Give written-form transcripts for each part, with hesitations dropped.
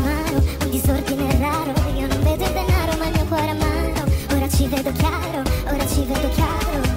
amaro, un disordine raro. Io non vedo il denaro ma il mio cuore amaro. Ora ci vedo chiaro, ora ci vedo chiaro.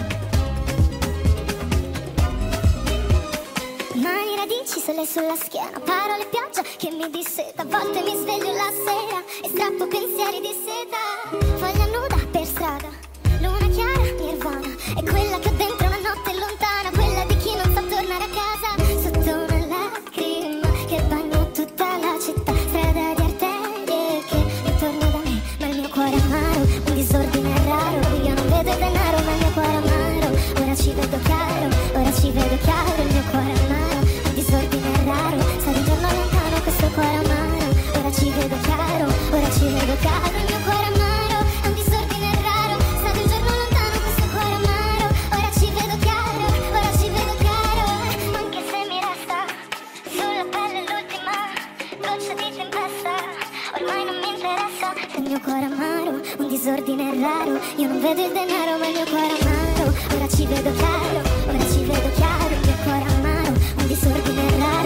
Mani, radici, sole sulla schiena, parole, pioggia che mi disseta. A volte mi sveglio la sera e strappo pensieri di seta. Foglia nuda per strada, luna chiara, nirvana. È quella che ho dentro una notte lontana, quella di chi non sa tornare a casa. Sotto una lacrima che bagna tutta la città, strada di arterie che ritorna da me, ma il mio cuore amaro, un disordine raro. Io non vedo il denaro ma il mio cuore amaro. Ora ci vedo chiaro, ora ci vedo chiaro. Il mio cuore amaro, un disordine raro. Sta di giorno lontano questo cuore amaro. Ora ci vedo chiaro, ora ci vedo chiaro. Il mio cuore amaro, un disordine raro. Sta di un giorno lontano questo cuore amaro. Ora ci vedo chiaro, ora ci vedo chiaro. Anche se mi resta sulla pelle l'ultima goccia di tempesta, ormai non mi interessa. Il mio cuore amaro, un disordine raro. Io non vedo il denaro ma il mio cuore amaro. Ora ci vedo chiaro, ora ci vedo chiaro. Il mio cuore amaro, un disordine raro.